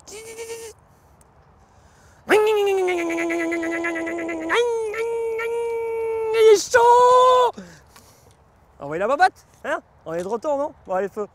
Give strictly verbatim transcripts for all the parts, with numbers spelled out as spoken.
Il est chaud. Envoyez la bobate, hein? On est de retour, non? Bon, allez, feu.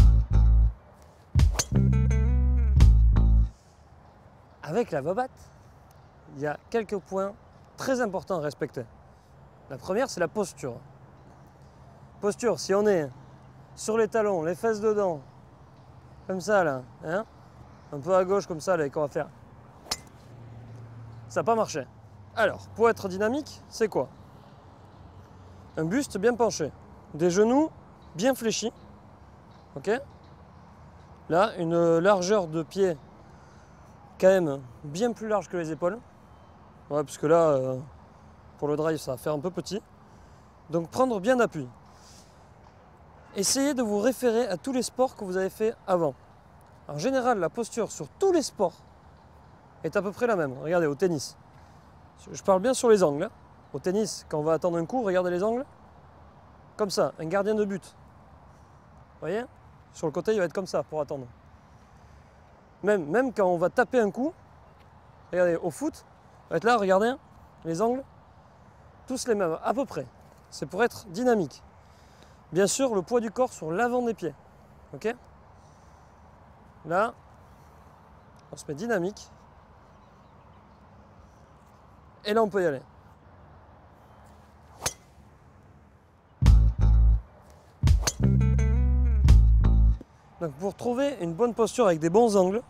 Avec la bobate, il y a quelques points très importants à respecter. La première, c'est la posture. Posture, si on est sur les talons, les fesses dedans, comme ça là, hein, un peu à gauche comme ça, là, et qu'on va faire, ça n'a pas marché. Alors, pour être dynamique, c'est quoi? Un buste bien penché, des genoux bien fléchis, ok? Là, une largeur de pied quand même bien plus large que les épaules. Ouais, parce que là, euh, pour le drive, ça va faire un peu petit. Donc prendre bien d'appui. Essayez de vous référer à tous les sports que vous avez fait avant. En général, la posture sur tous les sports est à peu près la même. Regardez, au tennis. Je parle bien sur les angles. Hein. Au tennis, quand on va attendre un coup, regardez les angles. Comme ça, un gardien de but. Vous voyez? Sur le côté, il va être comme ça pour attendre. Même, même quand on va taper un coup, regardez, au foot, on va être là, regardez, les angles, tous les mêmes, à peu près. C'est pour être dynamique. Bien sûr, le poids du corps sur l'avant des pieds. Ok? Là, on se met dynamique. Et là, on peut y aller. Donc, pour trouver une bonne posture avec des bons angles,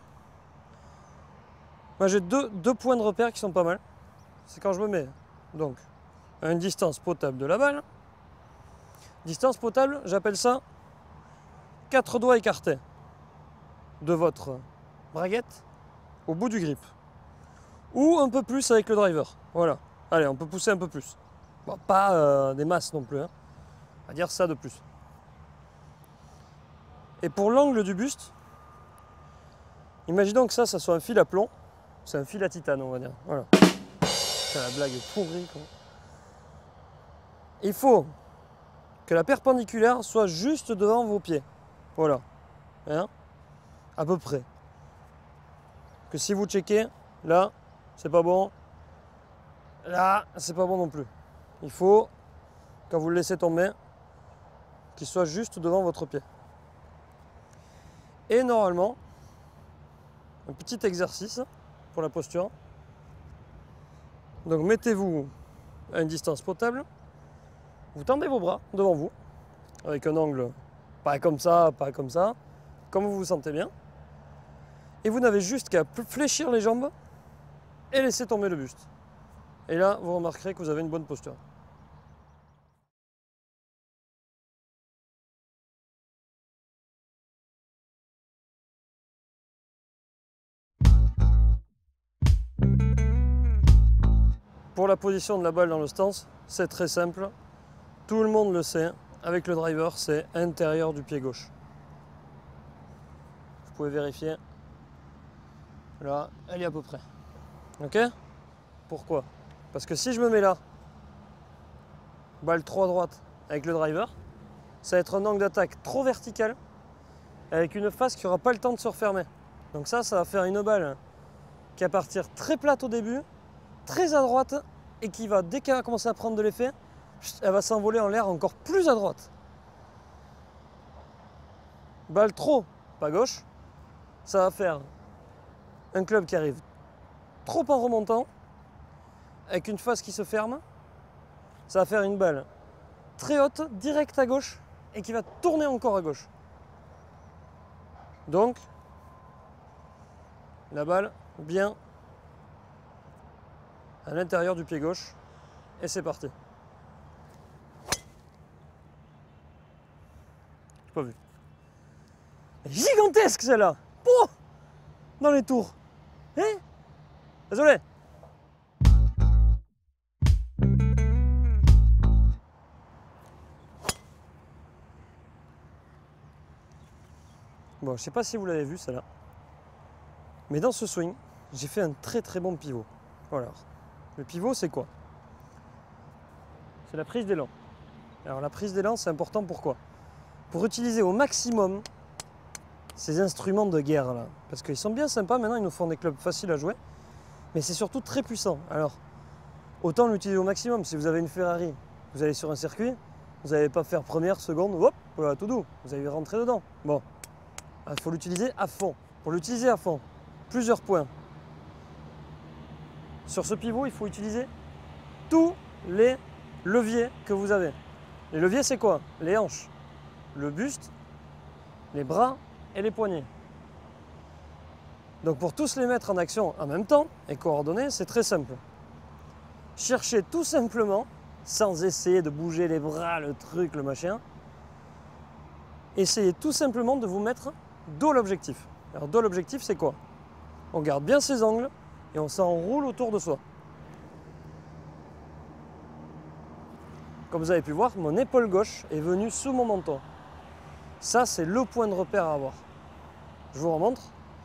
moi j'ai deux, deux points de repère qui sont pas mal. C'est quand je me mets donc à une distance potable de la balle. Distance potable, j'appelle ça quatre doigts écartés de votre braguette au bout du grip. Ou un peu plus avec le driver. Voilà. Allez, on peut pousser un peu plus. Bon, pas euh, des masses non plus. Hein. On va dire ça de plus. Et pour l'angle du buste, imaginons que ça, ça soit un fil à plomb. C'est un fil à titane, on va dire. Voilà. C'est la blague pourrie. Quoi. Il faut que la perpendiculaire soit juste devant vos pieds. Voilà. Hein? À peu près. Que si vous checkez, là, c'est pas bon. Là, c'est pas bon non plus. Il faut, quand vous le laissez tomber, qu'il soit juste devant votre pied. Et normalement, un petit exercice pour la posture. Donc mettez-vous à une distance potable. Vous tendez vos bras devant vous, avec un angle pas comme ça, pas comme ça, comme vous vous sentez bien. Et vous n'avez juste qu'à fléchir les jambes et laisser tomber le buste. Et là, vous remarquerez que vous avez une bonne posture. Pour la position de la balle dans le stance, c'est très simple. Tout le monde le sait. Avec le driver, c'est intérieur du pied gauche. Vous pouvez vérifier. Là, elle est à peu près. Ok? Pourquoi? Parce que si je me mets là, balle trop à droite avec le driver, ça va être un angle d'attaque trop vertical avec une face qui n'aura pas le temps de se refermer. Donc ça, ça va faire une balle qui va partir très plate au début, très à droite et qui va, dès qu'elle va commencer à prendre de l'effet, elle va s'envoler en l'air encore plus à droite. Balle trop, pas gauche, ça va faire un club qui arrive trop en remontant, avec une face qui se ferme, ça va faire une balle très haute, directe à gauche, et qui va tourner encore à gauche. Donc, la balle bien à l'intérieur du pied gauche, et c'est parti. J'ai pas vu. Gigantesque celle-là. Oh, dans les tours. Hein? Désolé. Bon, je sais pas si vous l'avez vu celle-là. Mais dans ce swing, j'ai fait un très très bon pivot. Voilà. Le pivot, c'est quoi? C'est la prise d'élan. Alors la prise d'élan, c'est important pourquoi? Pour utiliser au maximum ces instruments de guerre là. Parce qu'ils sont bien sympas, maintenant ils nous font des clubs faciles à jouer. Mais c'est surtout très puissant. Alors, autant l'utiliser au maximum. Si vous avez une Ferrari, vous allez sur un circuit, vous n'allez pas faire première, seconde, hop, voilà, tout doux. Vous allez rentrer dedans. Bon, il faut l'utiliser à fond. Pour l'utiliser à fond, plusieurs points. Sur ce pivot, il faut utiliser tous les leviers que vous avez. Les leviers, c'est quoi? Les hanches, le buste, les bras et les poignets. Donc pour tous les mettre en action en même temps et coordonner, c'est très simple. Cherchez tout simplement, sans essayer de bouger les bras, le truc, le machin, essayez tout simplement de vous mettre dos l'objectif. Alors dos l'objectif, c'est quoi? On garde bien ses angles et on s'enroule autour de soi. Comme vous avez pu voir, mon épaule gauche est venue sous mon menton. Ça, c'est le point de repère à avoir. Je vous remontre.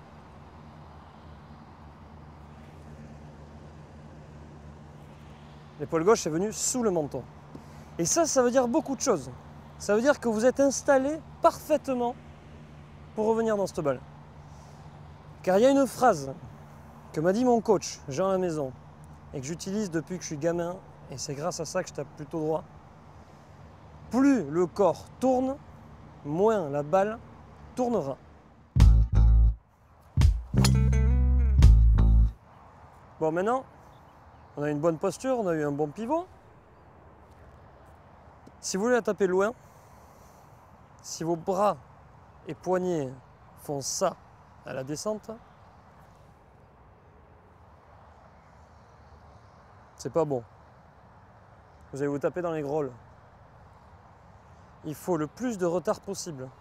L'épaule gauche est venue sous le menton. Et ça, ça veut dire beaucoup de choses. Ça veut dire que vous êtes installé parfaitement pour revenir dans cette balle. Car il y a une phrase que m'a dit mon coach, Jean Lamaison, et que j'utilise depuis que je suis gamin, et c'est grâce à ça que je tape plutôt droit. Plus le corps tourne, moins la balle tournera. Bon, maintenant, on a une bonne posture, on a eu un bon pivot. Si vous voulez la taper loin, si vos bras et poignets font ça à la descente, c'est pas bon. Vous allez vous taper dans les grolles. Il faut le plus de retard possible. Vous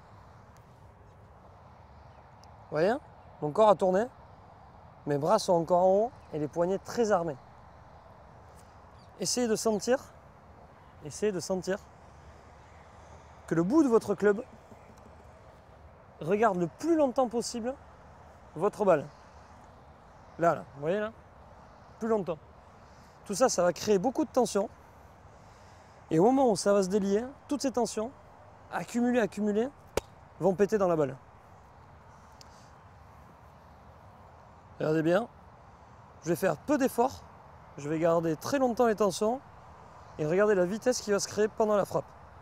voyez? Mon corps a tourné, mes bras sont encore en haut et les poignets très armés. Essayez de sentir, essayez de sentir que le bout de votre club regarde le plus longtemps possible votre balle. Là, là, vous voyez là? Plus longtemps. Tout ça, ça va créer beaucoup de tension. Et au moment où ça va se délier, toutes ces tensions, accumulées, accumulées, vont péter dans la balle. Regardez bien, je vais faire peu d'efforts, je vais garder très longtemps les tensions et regardez la vitesse qui va se créer pendant la frappe.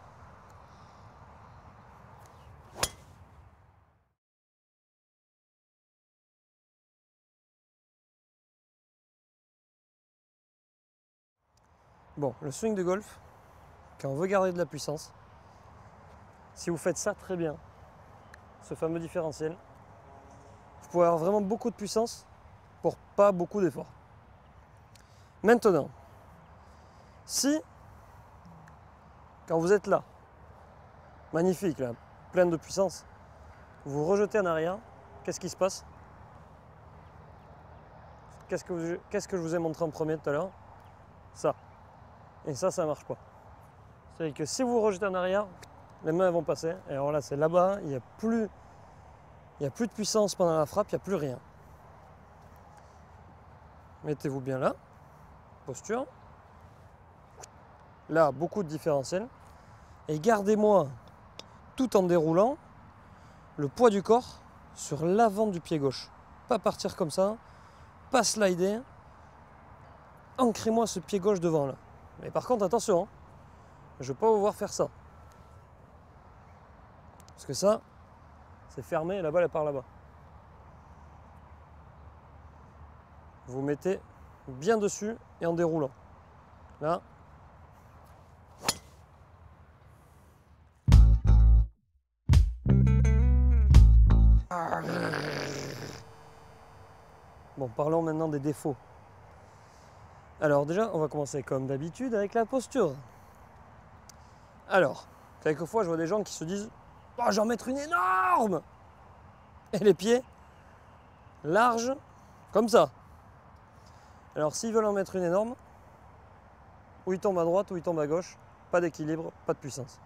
Bon, le swing de golf, quand on veut garder de la puissance, si vous faites ça très bien, ce fameux différentiel, vous pouvez avoir vraiment beaucoup de puissance pour pas beaucoup d'efforts. Maintenant, si, quand vous êtes là, magnifique, là, plein de puissance, vous vous rejetez en arrière, qu'est-ce qui se passe? Qu'est-ce que, vous, qu'est-ce que je vous ai montré en premier tout à l'heure? Ça. Et ça, ça ne marche pas. C'est-à-dire que si vous vous rejetez en arrière, les mains vont passer. Et alors là, c'est là-bas, il n'y a plus, il n'y a plus de puissance pendant la frappe, il n'y a plus rien. Mettez-vous bien là, posture. Là, beaucoup de différentiel. Et gardez-moi, tout en déroulant, le poids du corps sur l'avant du pied gauche. Pas partir comme ça, pas slider. Ancrez-moi ce pied gauche devant là. Mais par contre, attention, hein, je ne veux pas vous voir faire ça. Parce que ça, c'est fermé et la balle elle part là-bas. Vous mettez bien dessus et en déroulant. Là. Bon, parlons maintenant des défauts. Alors déjà, on va commencer comme d'habitude avec la posture. Alors, quelquefois, je vois des gens qui se disent « Oh, je vais en mettre une énorme !» Et les pieds larges, comme ça. Alors, s'ils veulent en mettre une énorme, ou ils tombent à droite, ou ils tombent à gauche, pas d'équilibre, pas de puissance.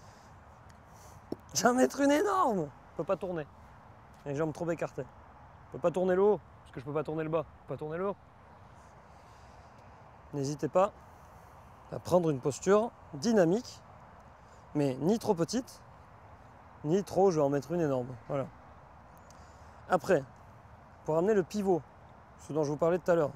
Je vais en mettre une énorme! Je ne peux pas tourner. Les jambes trop écartées. Je ne peux pas tourner le haut, parce que je ne peux pas tourner le bas. Je ne peux pas tourner le haut. N'hésitez pas à prendre une posture dynamique, mais ni trop petite, ni trop, je vais en mettre une énorme. Voilà. Après, pour amener le pivot, ce dont je vous parlais tout à l'heure,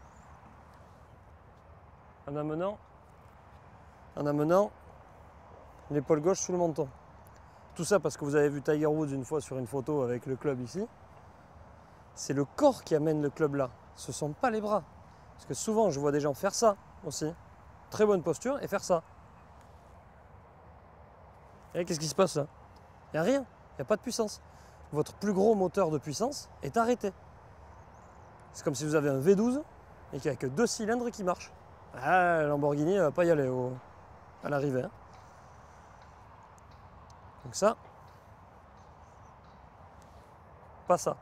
en amenant, en amenant l'épaule gauche sous le menton. Tout ça parce que vous avez vu Tiger Woods une fois sur une photo avec le club ici. C'est le corps qui amène le club là. Ce ne sont pas les bras. Parce que souvent, je vois des gens faire ça aussi. Très bonne posture et faire ça. Et qu'est-ce qui se passe là? Il n'y a rien. Il n'y a pas de puissance. Votre plus gros moteur de puissance est arrêté. C'est comme si vous avez un V douze et qu'il n'y a que deux cylindres qui marchent. Ah, la Lamborghini ne va pas y aller au, à l'arrivée. Hein. Donc ça, pas ça.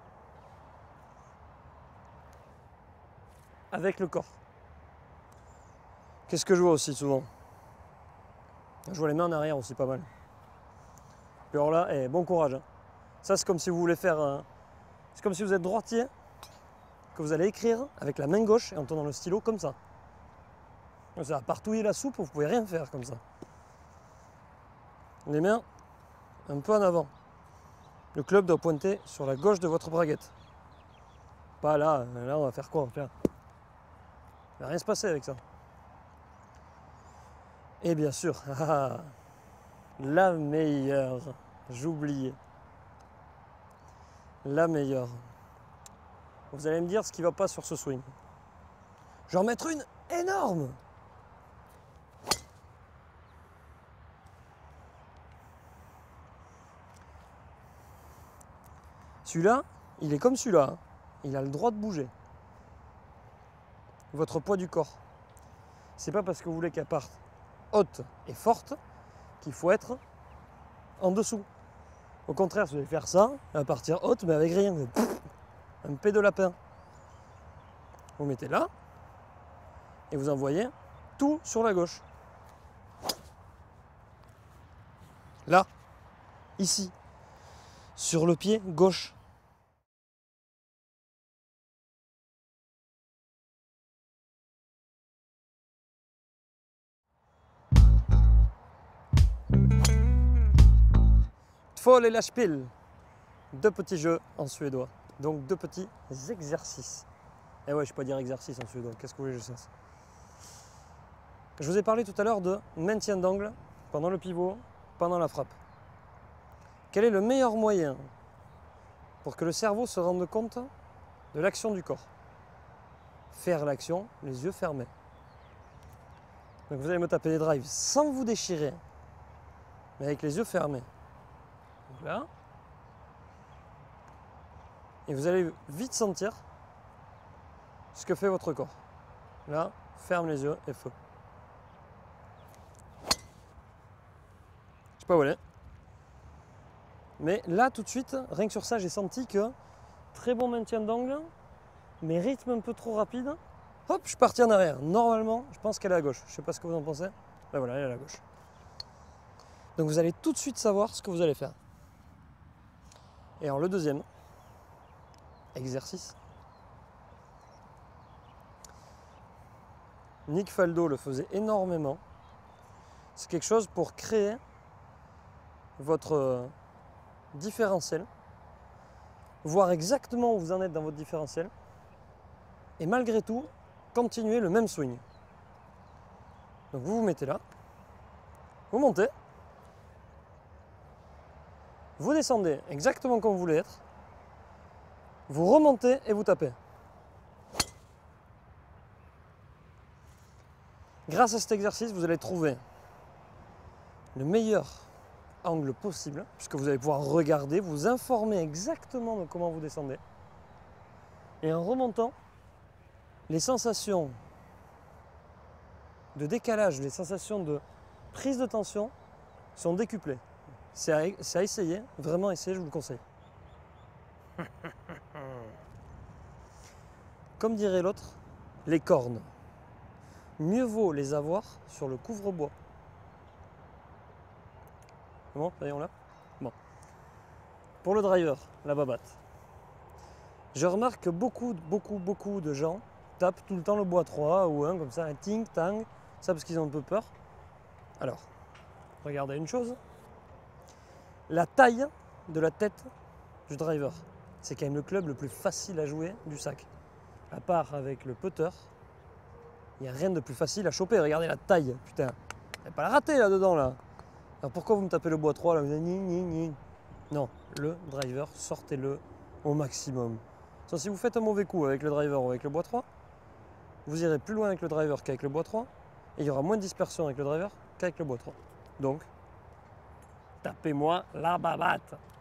Avec le corps. Qu'est-ce que je vois aussi souvent? Je vois les mains en arrière aussi pas mal. Puis alors là, eh, bon courage. Hein. Ça c'est comme si vous voulez faire... Un... C'est comme si vous êtes droitier, que vous allez écrire avec la main gauche et en tenant le stylo comme ça. Ça va partouiller la soupe, vous ne pouvez rien faire comme ça. Les mains un peu en avant. Le club doit pointer sur la gauche de votre braguette. Pas là, là on va faire quoi? On va faire... Il ne va rien se passer avec ça. Et bien sûr, ah, la meilleure, j'oubliais. La meilleure. Vous allez me dire ce qui ne va pas sur ce swing. Je vais en mettre une énorme. Celui-là, il est comme celui-là. Hein. Il a le droit de bouger. Votre poids du corps. C'est pas parce que vous voulez qu'elle parte haute et forte qu'il faut être en dessous. Au contraire, si vous voulez faire ça, elle va partir haute mais avec rien. Un pet de lapin. Vous mettez là et vous envoyez tout sur la gauche. Là, ici, sur le pied gauche. Tvål eller spill. Deux petits jeux en suédois. Donc deux petits exercices. Et ouais, je ne peux pas dire exercice en suédois. Qu'est-ce que vous voulez que je fasse? Je vous ai parlé tout à l'heure de maintien d'angle pendant le pivot, pendant la frappe. Quel est le meilleur moyen pour que le cerveau se rende compte de l'action du corps? Faire l'action, les yeux fermés. Donc vous allez me taper des drives sans vous déchirer, mais avec les yeux fermés. Donc là. Et vous allez vite sentir ce que fait votre corps. Là, ferme les yeux et feu. Je sais pas où elle est. Mais là, tout de suite, rien que sur ça, j'ai senti que très bon maintien d'angle, mais rythme un peu trop rapide. Hop, je suis parti en arrière. Normalement, je pense qu'elle est à gauche. Je sais pas ce que vous en pensez. Ben voilà, elle est à la gauche. Donc vous allez tout de suite savoir ce que vous allez faire. Et alors le deuxième exercice. Nick Faldo le faisait énormément. C'est quelque chose pour créer votre différentiel, voir exactement où vous en êtes dans votre différentiel et malgré tout, continuer le même swing. Donc vous vous mettez là, vous montez, vous descendez exactement comme vous voulez être, vous remontez et vous tapez. Grâce à cet exercice, vous allez trouver le meilleur angle possible, puisque vous allez pouvoir regarder, vous informer exactement de comment vous descendez. Et en remontant, les sensations de décalage, les sensations de prise de tension sont décuplées. C'est à, c'est à essayer, vraiment essayer, je vous le conseille. Comme dirait l'autre, les cornes. Mieux vaut les avoir sur le couvre-bois. Bon, voyons là. Bon. Pour le driver, la babatte. Je remarque que beaucoup, beaucoup, beaucoup de gens tapent tout le temps le bois trois ou un comme ça, un ting, tang, ça parce qu'ils ont un peu peur. Alors, regardez une chose. la taille de la tête du driver. C'est quand même le club le plus facile à jouer du sac. À part avec le putter, il n'y a rien de plus facile à choper. Regardez la taille, putain. Il n'y a pas la rater là-dedans, là. Alors pourquoi vous me tapez le bois trois là? Non, le driver, sortez-le au maximum. Soit si vous faites un mauvais coup avec le driver ou avec le bois trois, vous irez plus loin avec le driver qu'avec le bois trois, et il y aura moins de dispersion avec le driver qu'avec le bois trois. Donc, tapez-moi la babatte.